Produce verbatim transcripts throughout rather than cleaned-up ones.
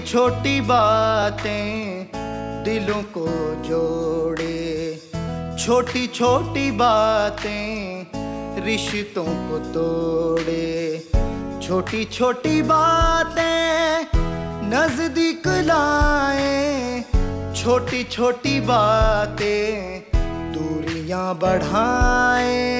छोटी बातें दिलों को जोड़े, छोटी छोटी बातें रिश्तों को तोड़े, छोटी छोटी बातें नजदीक लाएं, छोटी छोटी बातें दूरियां बढ़ाएं।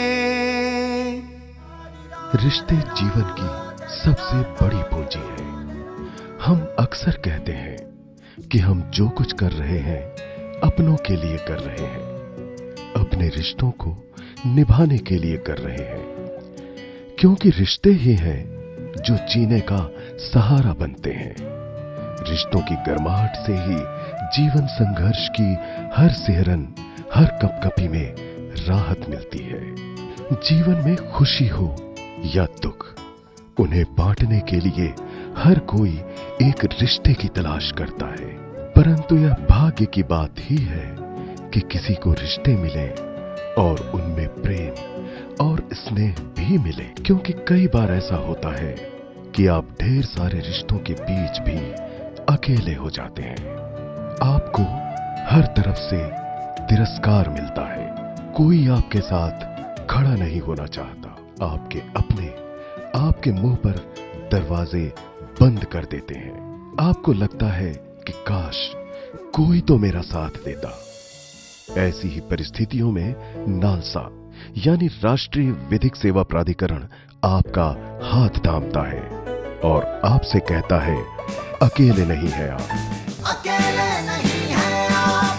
रिश्ते जीवन की सबसे बड़ी पूंजी है। हम अक्सर कहते हैं कि हम जो कुछ कर रहे हैं अपनों के लिए कर रहे हैं, अपने रिश्तों को निभाने के लिए कर रहे हैं, क्योंकि रिश्ते ही हैं जो जीने का सहारा बनते हैं। रिश्तों की गर्माहट से ही जीवन संघर्ष की हर सिहरन, हर कपकपी में राहत मिलती है। जीवन में खुशी हो या दुख, उन्हें बांटने के लिए हर कोई एक रिश्ते की तलाश करता है। परंतु यह भाग्य की बात ही है कि किसी को रिश्ते मिले और उनमें प्रेम और स्नेह भी मिले, क्योंकि कई बार ऐसा होता है कि आप ढेर सारे रिश्तों के बीच भी अकेले हो जाते हैं। आपको हर तरफ से तिरस्कार मिलता है, कोई आपके साथ खड़ा नहीं होना चाहता। आपके अपने आपके मुंह पर दरवाजे बंद कर देते हैं। आपको लगता है कि काश कोई तो मेरा साथ देता। ऐसी ही परिस्थितियों में नालसा यानी राष्ट्रीय विधिक सेवा प्राधिकरण आपका हाथ थामता है और आपसे कहता है, अकेले नहीं है आप, अकेले नहीं है आप।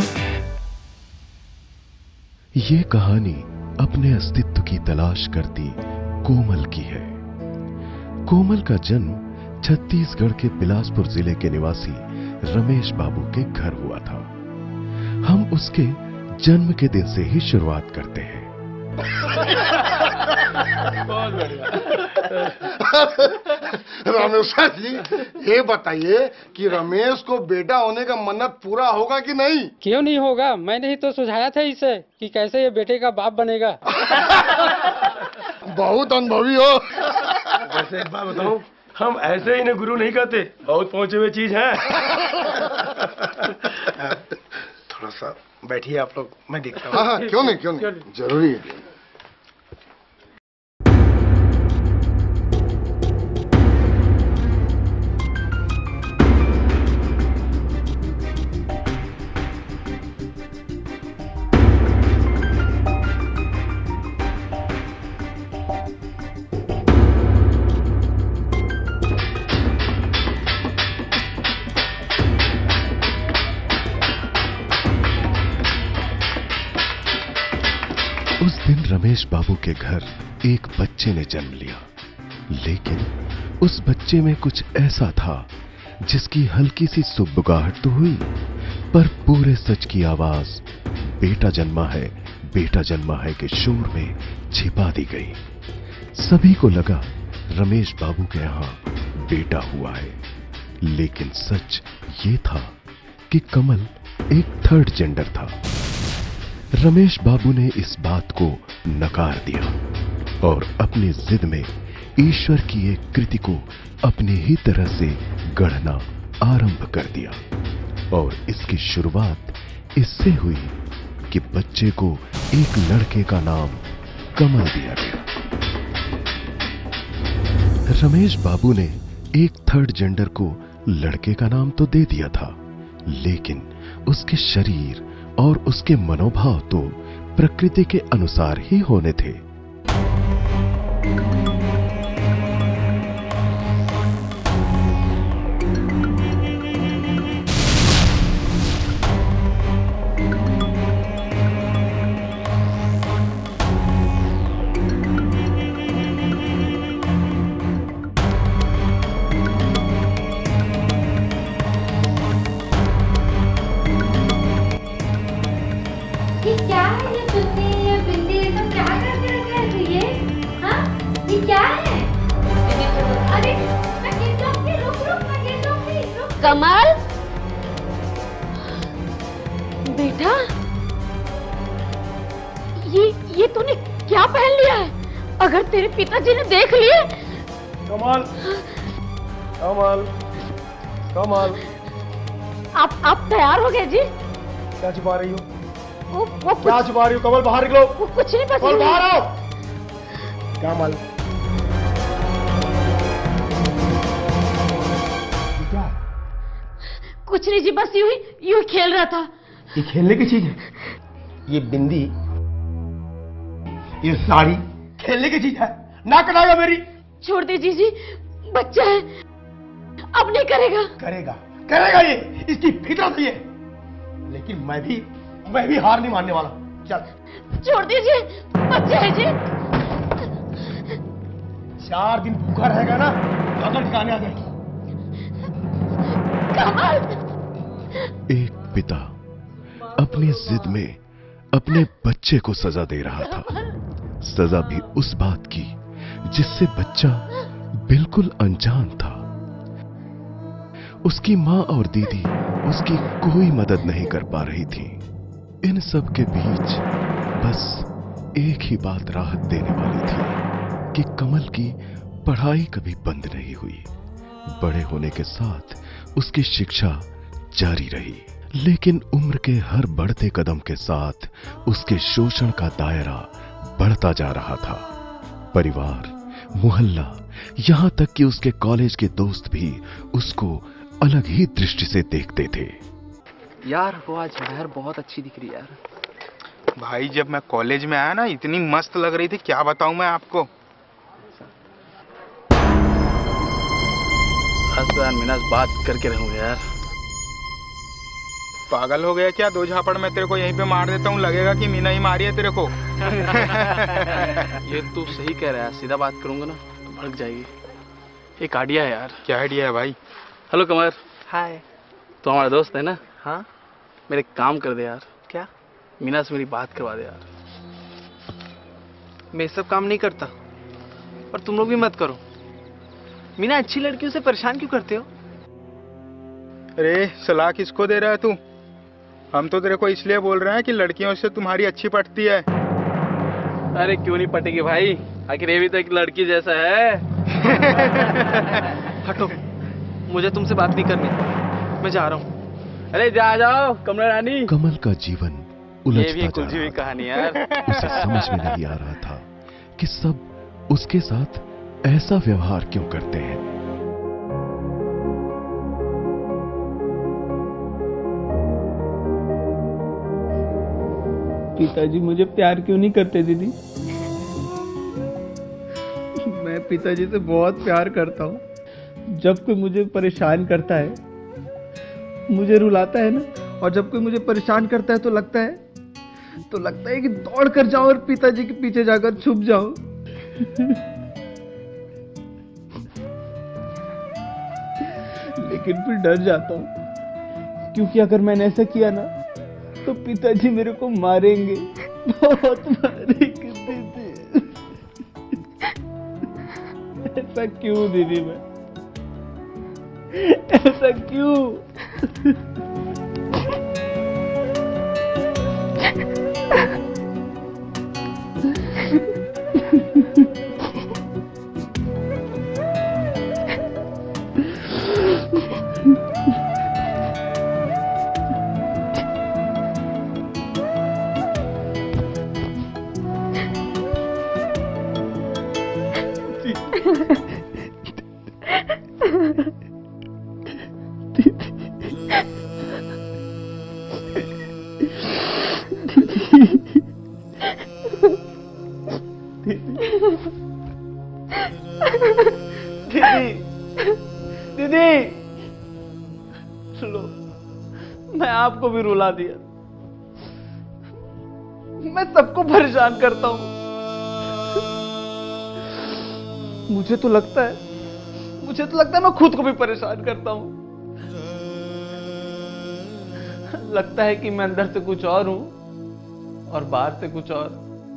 ये कहानी अपने अस्तित्व की तलाश करती कोमल की है। कोमल का जन्म छत्तीसगढ़ के बिलासपुर जिले के निवासी रमेश बाबू के घर हुआ था। हम उसके जन्म के दिन से ही शुरुआत करते हैं। बहुत बढ़िया। रमेशा जी, ये बताइए कि रमेश को बेटा होने का मन्नत पूरा होगा कि नहीं? क्यों नहीं होगा? मैंने ही तो सुझाया था इसे कि कैसे ये बेटे का बाप बनेगा। बहुत अनुभवी हो। वैसे एक बात बताऊं, हम ऐसे ही ने गुरु नहीं कहते, बहुत पहुंचे हुए चीज है। थोड़ा सा बैठिए आप लोग, मैं देखता हूँ। हाँ, क्यों नहीं, क्यों नहीं, जरूरी है। उस दिन रमेश बाबू के घर एक बच्चे ने जन्म लिया, लेकिन उस बच्चे में कुछ ऐसा था जिसकी हल्की सी सुबुगाहट तो हुई, पर पूरे सच की आवाज बेटा जन्मा है, बेटा जन्मा है के शोर में छिपा दी गई। सभी को लगा रमेश बाबू के यहां बेटा हुआ है, लेकिन सच ये था कि कमल एक थर्ड जेंडर था। रमेश बाबू ने इस बात को नकार दिया और अपनी जिद में ईश्वर की एक कृति को अपनी ही तरह से गढ़ना आरंभ कर दिया। और इसकी शुरुआत इससे हुई कि बच्चे को एक लड़के का नाम कमल दिया गया। रमेश बाबू ने एक थर्ड जेंडर को लड़के का नाम तो दे दिया था, लेकिन उसके शरीर और उसके मनोभाव तो प्रकृति के अनुसार ही होने थे। कमल बेटा, ये ये तूने क्या पहन लिया है? अगर तेरे पिताजी ने देख लिए। कमल, कमल, कमाल, आप आप तैयार हो गए जी? क्या छुपा रही हो? वो वो क्या कुछ, छुपा रही हो? कमल बाहर निकलो, वो कुछ नहीं, बस कमल यूं ही। बाहर आओ। क्या माल? क्या? कुछ नहीं जी, बस यूं ही यूं ही खेल रहा था। ये खेलने की चीज है? ये बिंदी, ये साड़ी खेलने की चीज है? ना कटाएगा मेरी? छोड़ दीजिए जी, बच्चा है, अब नहीं करेगा। करेगा, करेगा, ये इसकी फितरत ही है। लेकिन मैं भी मैं भी हार नहीं मानने वाला। चल, छोड़ दीजिए, बच्चा है जी। चार दिन भूखा रहेगा ना, अगर ठिकाने आ जाएगी। कमल, एक पिता अपनी जिद में अपने बच्चे को सजा दे रहा था। सजा भी उस बात की जिससे बच्चा बिल्कुल अनजान था। उसकी मां और दीदी उसकी कोई मदद नहीं कर पा रही थी। इन सब के बीच बस एक ही बात राहत देने वाली थी कि कमल की पढ़ाई कभी बंद नहीं हुई। बड़े होने के साथ उसकी शिक्षा जारी रही, लेकिन उम्र के हर बढ़ते कदम के साथ उसके शोषण का दायरा बढ़ता जा रहा था। परिवार, मोहल्ला, यहां तक कि उसके कॉलेज के दोस्त भी उसको अलग ही दृष्टि से देखते थे। यार वो आज महर बहुत अच्छी दिख रही है यार। भाई जब मैं कॉलेज में आया ना, इतनी मस्त लग रही थी, क्या बताऊं मैं आपको। आज तो यार मीना से बात करके रहूंगा यार। पागल हो गया क्या? दो झापड़ में तेरे को यहीं पे मार देता हूँ, लगेगा कि मीना ही मारी है तेरे को। ये तू सही कह रहा है, सीधा बात करूंगा ना तो भड़क जाएगी। एक आइडिया है यार। क्या आइडिया है भाई? हेलो कमर। हाय। तो हमारा दोस्त है ना? हाँ। मेरे काम कर दे यार। क्या? मीना से मेरी बात करवा दे यार। मैं सब काम नहीं करता, और तुम लोग भी मत करो। मीना अच्छी लड़कियों से परेशान क्यों करते हो? अरे सलाह किसको दे रहा है तू? हम तो तेरे को इसलिए बोल रहे हैं कि लड़कियों से तुम्हारी अच्छी पटती है। अरे क्यों नहीं पटेगी भाई, आखिर ये भी तो एक लड़की जैसा है। हटो, मुझे तुमसे बात नहीं करनी, मैं जा रहा हूँ। अरे जा जाओ कमला रानी। कमल का जीवन उलझता ये भी एक उलझी हुई कहानी यार। उसे समझ में नहीं आ रहा था कि सब उसके साथ ऐसा व्यवहार क्यों करते हैं। पिताजी मुझे प्यार क्यों नहीं करते दीदी? मैं पिताजी से बहुत प्यार करता हूँ। जब कोई मुझे परेशान करता है, मुझे रुलाता है ना, और जब कोई मुझे परेशान करता है तो लगता है तो लगता है कि दौड़ कर जाऊं और पिताजी के पीछे जाकर छुप जाऊं। लेकिन फिर डर जाता हूँ, क्योंकि अगर मैंने ऐसा किया ना तो पिताजी मेरे को मारेंगे, बहुत मारेंगे दीदी। ऐसा क्यों दीदी? मैं ऐसा क्यों? दीदी, लो, मैं आपको भी रुला दिया। मैं सबको परेशान करता हूँ। मुझे तो लगता है मुझे तो लगता है मैं खुद को भी परेशान करता हूँ। लगता है कि मैं अंदर से कुछ और हूँ और बाहर से कुछ और।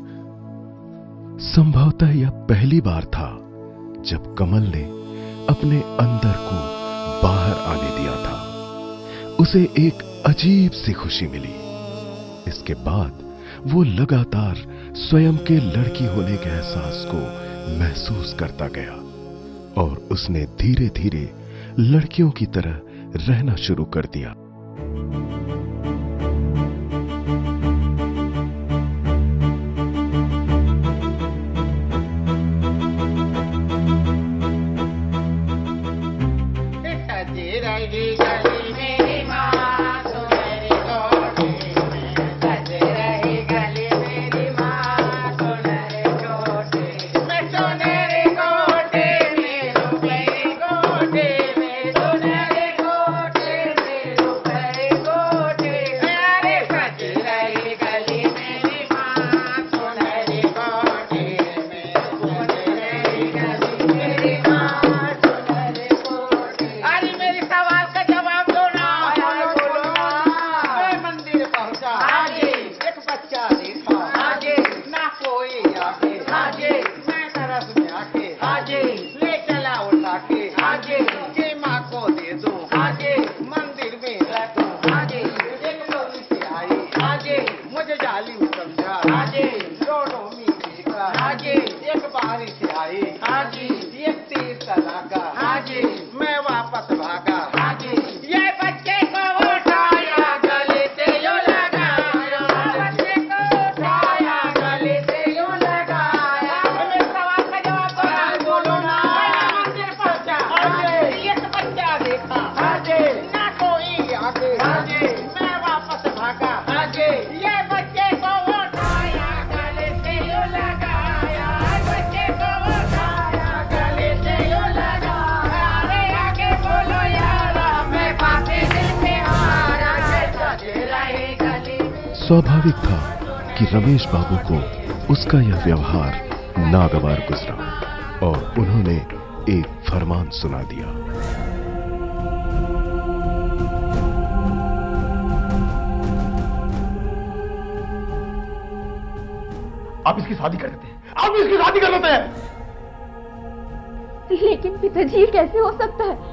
संभवतः यह पहली बार था जब कमल ने अपने अंदर को बाहर आने दिया था। उसे एक अजीब सी खुशी मिली। इसके बाद वो लगातार स्वयं के लड़की होने के एहसास को महसूस करता गया और उसने धीरे धीरे लड़कियों की तरह रहना शुरू कर दिया। स्वाभाविक था कि रमेश बाबू को उसका यह व्यवहार नागवार गुजरा और उन्होंने एक फरमान सुना दिया। आप इसकी शादी कर देते हैं, आप इसकी शादी कर लेते हैं। लेकिन पिताजी कैसे हो सकता है?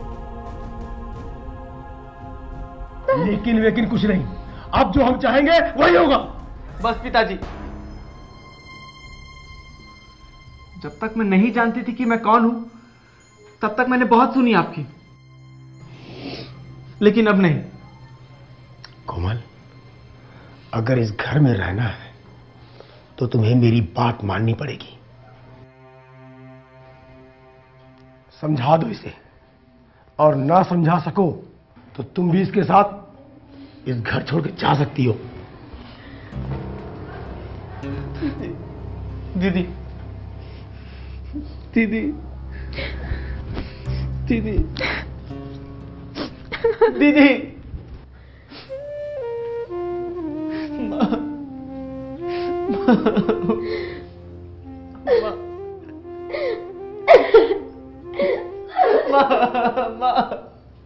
लेकिन लेकिन कुछ नहीं, अब जो हम चाहेंगे वही होगा। बस पिताजी, जब तक मैं नहीं जानती थी कि मैं कौन हूं, तब तक मैंने बहुत सुनी आपकी, लेकिन अब नहीं। कोमल, अगर इस घर में रहना है तो तुम्हें मेरी बात माननी पड़ेगी। समझा दो इसे, और ना समझा सको तो तुम भी इसके साथ इस घर छोड़ के जा सकती हो। दीदी दीदी दीदी दीदी माँ माँ माँ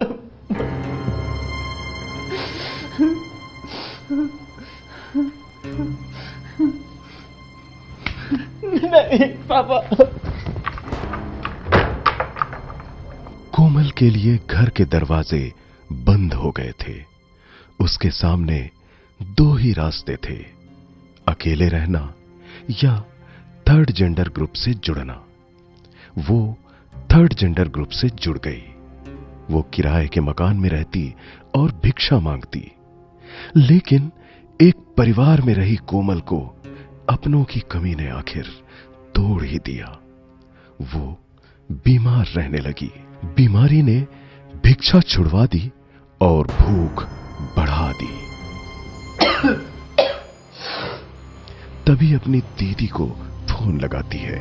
नहीं पापा। कोमल के लिए घर के दरवाजे बंद हो गए थे। उसके सामने दो ही रास्ते थे, अकेले रहना या थर्ड जेंडर ग्रुप से जुड़ना। वो थर्ड जेंडर ग्रुप से जुड़ गई। वो किराए के मकान में रहती और भिक्षा मांगती, लेकिन एक परिवार में रही कोमल को अपनों की कमी ने आखिर तोड़ ही दिया। वो बीमार रहने लगी। बीमारी ने भिक्षा छुड़वा दी और भूख बढ़ा दी। तभी अपनी दीदी को फोन लगाती है।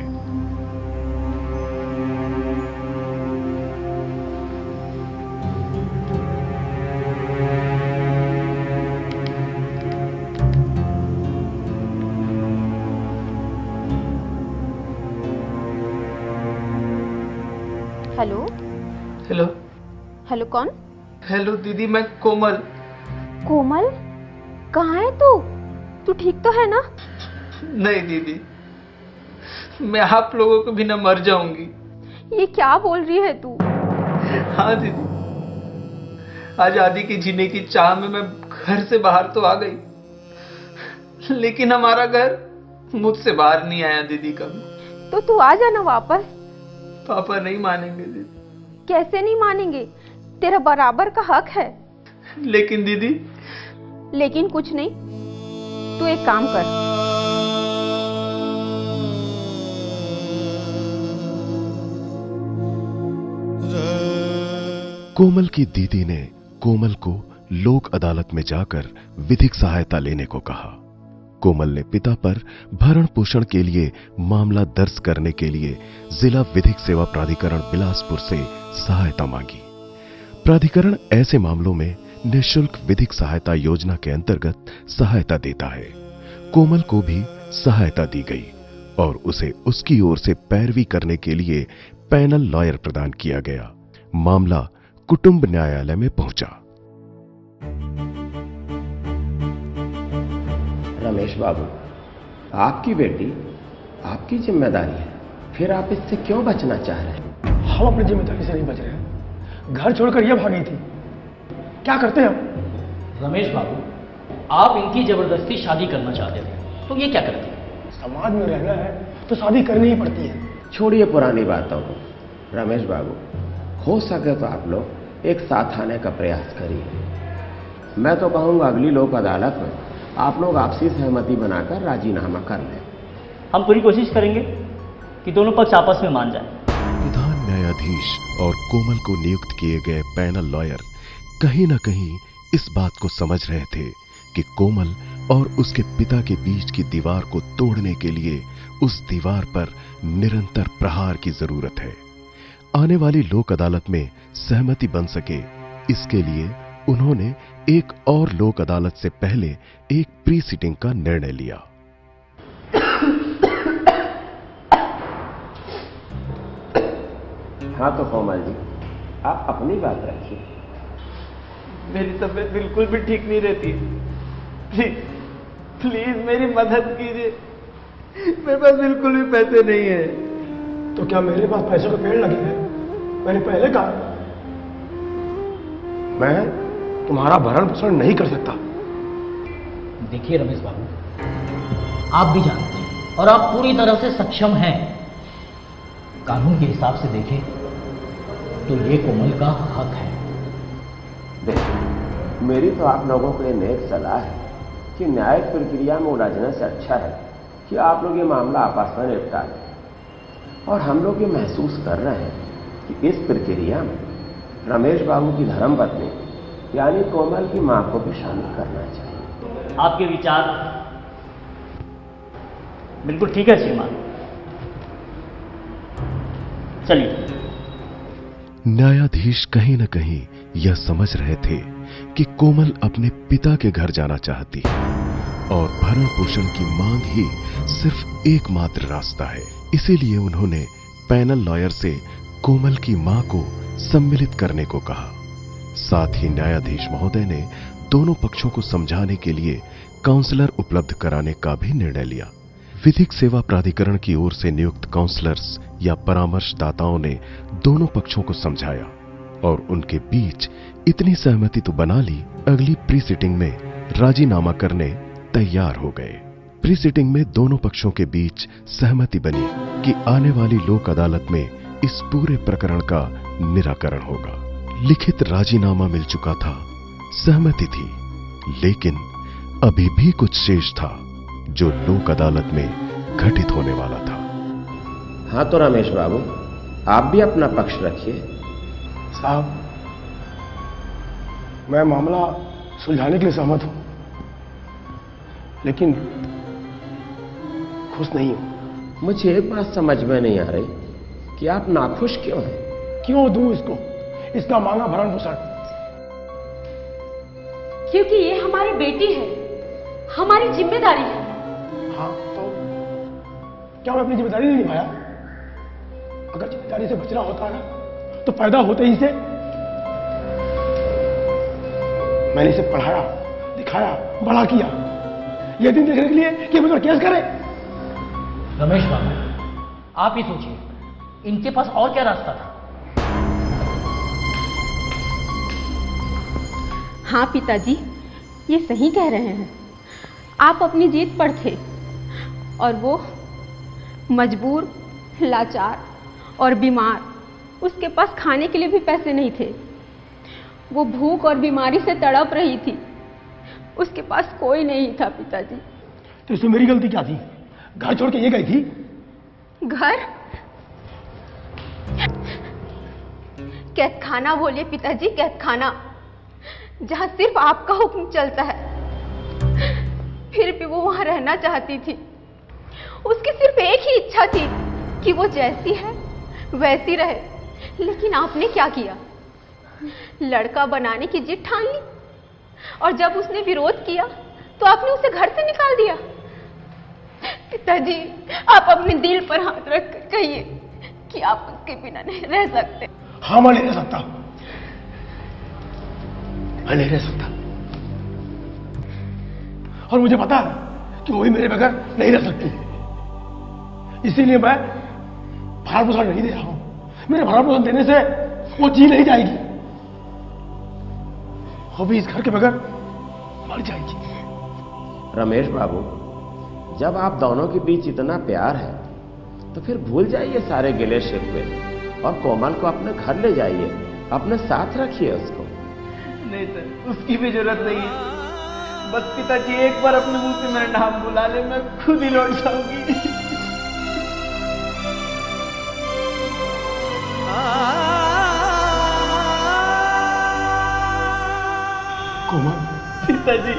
हेलो हेलो हेलो, कौन? हेलो दीदी, मैं कोमल। कोमल, कहाँ है तू? तू ठीक तो है ना? नहीं दीदी, मैं आप लोगों को बिना मर जाऊंगी। ये क्या बोल रही है तू? हाँ दीदी, आजादी की जीने की चाह में मैं घर से बाहर तो आ गई, लेकिन हमारा घर मुझसे बाहर नहीं आया दीदी कभी। तो तू आ जाना वापस। पापा नहीं मानेंगे दीदी। कैसे नहीं मानेंगे? तेरा बराबर का हक है। लेकिन दीदी। लेकिन कुछ नहीं, तू एक काम कर। कोमल की दीदी ने कोमल को लोक अदालत में जाकर विधिक सहायता लेने को कहा। कोमल ने पिता पर भरण पोषण के लिए मामला दर्ज करने के लिए जिला विधिक सेवा प्राधिकरण बिलासपुर से सहायता मांगी। प्राधिकरण ऐसे मामलों में निःशुल्क विधिक सहायता योजना के अंतर्गत सहायता देता है। कोमल को भी सहायता दी गई और उसे उसकी ओर से पैरवी करने के लिए पैनल लॉयर प्रदान किया गया। मामला कुटुंब न्यायालय में पहुंचा। रमेश बाबू, आपकी बेटी आपकी जिम्मेदारी है, फिर आप इससे क्यों बचना चाह रहे हैं? हम अपनी जिम्मेदारी से नहीं बच रहे हैं। घर छोड़कर यह भागी थी, क्या करते हैं हम? रमेश बाबू, आप इनकी जबरदस्ती शादी करना चाहते थे, तो ये क्या करते हैं? समाज में रहना है तो शादी करनी ही पड़ती है। छोड़िए पुरानी बातों को। रमेश बाबू, हो सके तो आप लोग एक साथ आने का प्रयास करिए। मैं तो कहूंगा अगली लोक अदालत में आप लोग आपसी सहमति बनाकर राजीनामा कर लें। हम पूरी कोशिश करेंगे कि दोनों पक्ष आपस में मान जाएं। प्रधान न्यायाधीश और कोमल को नियुक्त किए गए पैनल लॉयर कहीं न कहीं इस बात को समझ रहे थे कि कोमल और उसके पिता के बीच की दीवार को तोड़ने के लिए उस दीवार पर निरंतर प्रहार की जरूरत है। आने वाली लोक अदालत में सहमति बन सके, इसके लिए उन्होंने एक और लोक अदालत से पहले एक प्री सिटिंग का निर्णय लिया। हाँ तो कोमल जी, आप अपनी बात रखिए। मेरी तबीयत बिल्कुल भी ठीक नहीं रहती। प्लीज प्लीज मेरी मदद कीजिए, मेरे पास बिल्कुल भी पैसे नहीं है। तो क्या मेरे पास पैसों के पेड़ लगे हैं? मैंने पहले कहा मैं तुम्हारा भरण पोषण नहीं कर सकता। देखिए रमेश बाबू, आप भी जानते हैं और आप पूरी तरह से सक्षम हैं। कानून के हिसाब से देखें तो ये कोमल का हक है। देखिए, मेरी तो आप लोगों को ये नेक सलाह है कि न्यायिक प्रक्रिया में उलझने से अच्छा है कि आप लोग ये मामला आपस में निपटा लें। और हम लोग ये महसूस कर रहे हैं कि इस प्रक्रिया में रमेश बाबू की धर्मपत्नी यानी कोमल की मां को भी शामिल करना चाहिए। आपके विचार बिल्कुल ठीक है श्रीमान, चलिए। न्यायाधीश कहीं न कहीं यह समझ रहे थे कि कोमल अपने पिता के घर जाना चाहती है और भरण पोषण की मांग ही सिर्फ एकमात्र रास्ता है। इसीलिए उन्होंने पैनल लॉयर से कोमल की मां को सम्मिलित करने को कहा। साथ ही न्यायाधीश महोदय ने दोनों पक्षों को समझाने के लिए काउंसलर उपलब्ध कराने का भी निर्णय लिया। विधिक सेवा प्राधिकरण की ओर से नियुक्त काउंसलर्स या परामर्शदाताओं ने दोनों पक्षों को समझाया और उनके बीच इतनी सहमति तो बना ली, अगली प्री सिटिंग में राजीनामा करने तैयार हो गए। प्री सिटिंग में दोनों पक्षों के बीच सहमति बनी कि आने वाली लोक अदालत में इस पूरे प्रकरण का निराकरण होगा। लिखित राजीनामा मिल चुका था, सहमति थी, लेकिन अभी भी कुछ शेष था जो लोक अदालत में घटित होने वाला था। हाँ तो रमेश बाबू, आप भी अपना पक्ष रखिए। साहब, मैं मामला सुलझाने के लिए सहमत हूं, लेकिन खुश नहीं हूं। मुझे एक बात समझ में नहीं आ रही कि आप नाखुश क्यों हैं? क्यों दूं इसको इसका मांगा भरण पोषण? क्योंकि ये हमारी बेटी है, हमारी जिम्मेदारी है। हाँ तो क्या मैं अपनी जिम्मेदारी नहीं निभाया? अगर जिम्मेदारी से बचना होता ना तो पैदा होते ही से मैंने इसे पढ़ाया, दिखाया, बड़ा किया, यह दिन देखने के लिए कि मुझ पर केस करे। रमेश बाबू, आप ही सोचिए, इनके पास और क्या रास्ता था? हाँ पिताजी, ये सही कह रहे हैं। आप अपनी जीत पर थे और वो मजबूर, लाचार और बीमार, उसके पास खाने के लिए भी पैसे नहीं थे। वो भूख और बीमारी से तड़प रही थी। उसके पास कोई नहीं था पिताजी। तो इसमें मेरी गलती क्या थी? घर छोड़ के ये गई थी? घर? कैदखाना बोलिए पिताजी, कैदखाना, जहां सिर्फ आपका हुक्म चलता है। फिर भी वो वहां रहना चाहती थी। उसकी सिर्फ एक ही इच्छा थी कि वो जैसी है वैसी रहे। लेकिन आपने क्या किया? लड़का बनाने की जिद ठान ली, और जब उसने विरोध किया तो आपने उसे घर से निकाल दिया। पिताजी, आप अपने दिल पर हाथ रख कर कहिए कि आप उसके बिना नहीं रह सकते। हाँ, मैं नहीं रह सकता, मैं नहीं रह सकता, और मुझे पता है कि वो भी मेरे बगैर नहीं रह सकती। इसीलिए मैं भरण पोषण नहीं दे रहा हूं। मेरे भरण पोषण देने से वो जी नहीं जाएगी, वो भी इस घर के बगैर मर जाएगी। रमेश बाबू, जब आप दोनों के बीच इतना प्यार है तो फिर भूल जाइए सारे गिले शिकवे और कोमल को अपने घर ले जाइए, अपने साथ रखिए उसको। नहीं सर, उसकी भी जरूरत नहीं है। बस पिताजी एक बार अपने मुंह से मेरा नाम बुला ले, मैं खुद ही लौट जाऊंगी। कोमल, पिताजी,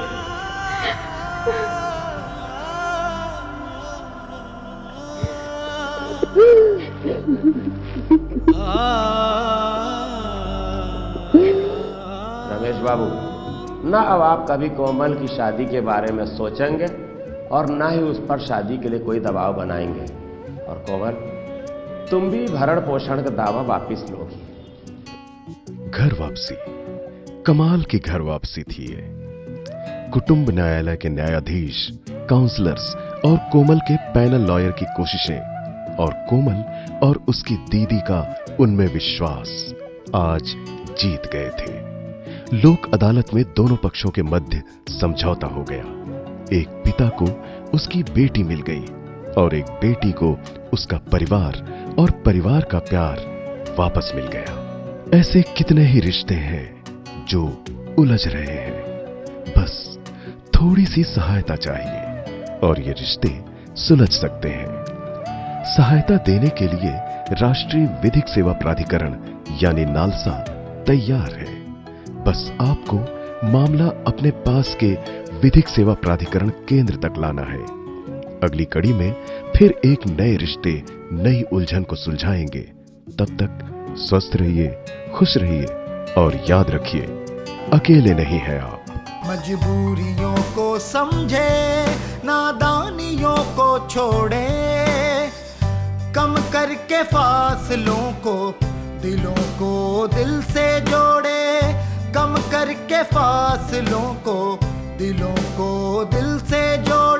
रमेश बाबू, ना अब आप कभी कोमल की शादी के बारे में सोचेंगे और ना ही उस पर शादी के लिए कोई दबाव बनाएंगे। और कोमल, तुम भी भरण पोषण का दावा वापिस लोगी। घर वापसी कमाल की घर वापसी थी ये। कुटुंब न्यायालय के न्यायाधीश, काउंसलर्स और कोमल के पैनल लॉयर की कोशिशें और कोमल और उसकी दीदी का उनमें विश्वास आज जीत गए थे। लोक अदालत में दोनों पक्षों के मध्य समझौता हो गया। एक पिता को उसकी बेटी मिल गई और एक बेटी को उसका परिवार और परिवार का प्यार वापस मिल गया। ऐसे कितने ही रिश्ते हैं जो उलझ रहे हैं। बस थोड़ी सी सहायता चाहिए और ये रिश्ते सुलझ सकते हैं। सहायता देने के लिए राष्ट्रीय विधिक सेवा प्राधिकरण यानी नालसा तैयार है। बस आपको मामला अपने पास के विधिक सेवा प्राधिकरण केंद्र तक लाना है। अगली कड़ी में फिर एक नए रिश्ते, नई उलझन को सुलझाएंगे। तब तक स्वस्थ रहिए, खुश रहिए और याद रखिए, अकेले नहीं हैं आप। मजबूरियों को समझे, नादानियों को छोड़े, कम करके फासलों को दिलों को दिल से जोड़े, कम करके फासलों को दिलों को दिल से जोड़े।